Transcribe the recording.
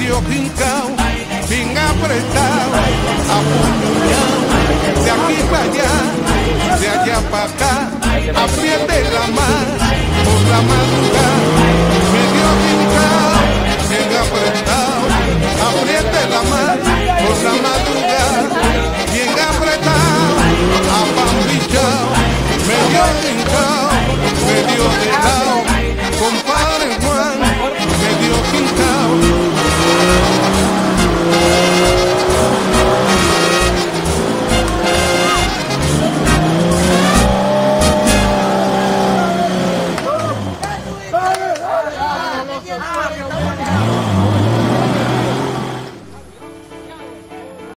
medio hincao, bien apretado, apuñado, de aquí para allá, de allá para acá, a pie de la mar, por la madrugada.